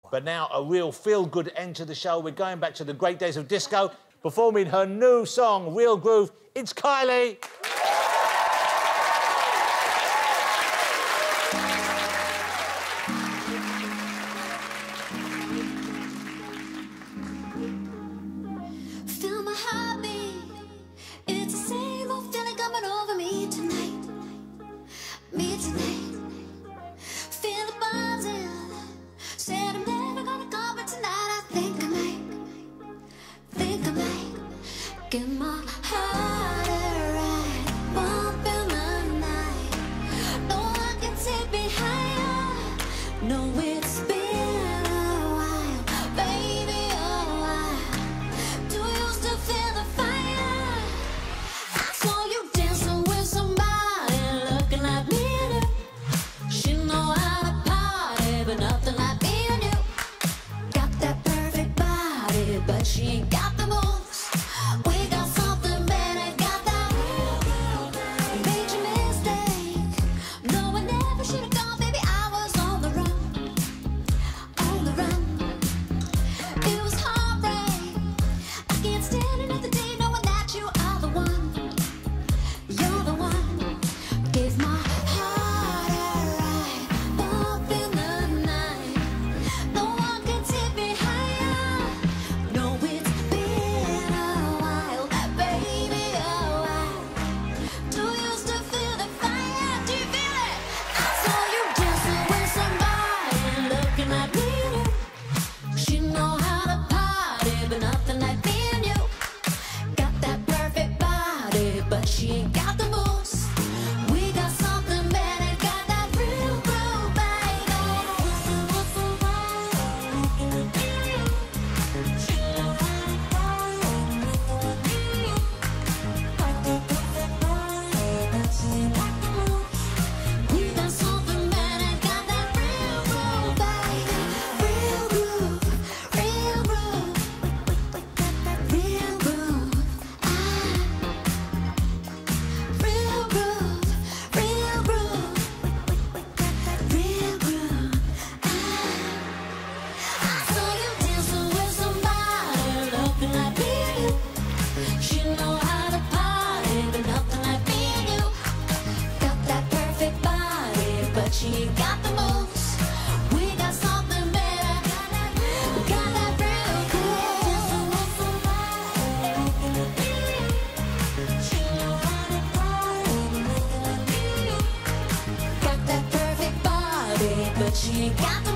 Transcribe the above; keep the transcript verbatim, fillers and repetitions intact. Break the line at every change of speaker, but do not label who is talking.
But now, a real feel-good end to the show. We're going back to the great days of disco, performing her new song, Real Groove. It's Kylie.
Feel my heartbeat. It's the same old feeling coming over me tonight. Me tonight. Feel the buzzing. Said I'm never gonna go, but tonight I think I might. Think I might. Get my heart right. Bump in the night. No one can take me higher. No, it's been a while, baby, a while. Do you still feel the fire? I saw you dancing with somebody looking like me and you. She know how to party, but nothing like me and you. Got that perfect body, but she ain't got the moves. We got something better, got that real groove. Major mistake. No, I never should have gone, baby. I was on the run, on the run. It was heartbreak. I can't stand another day knowing that you are the one. You're the one. Gave my heart a ride, bump in the night. No one can take me higher. No, it's been a while, baby, a while. Do you still feel the fire? Do you feel it? I saw you dancing with somebody looking like me and you. She know how to party, but nothing like me and you. Got that perfect body, but she ain't got the moves. We got something better, got that real groove, baby. We got something better, got that real groove, baby. Real groove, real groove, real groove. Ah, real groove, real groove, real groove. Ah, I saw you dancing with somebody looking like me and you. She know how to party, but nothing like me and you. Got that perfect body, but she ain't got the moves. We got something better, got that real, got that real good. She know how to party, but nothing like me and you. Got that perfect body, but she ain't got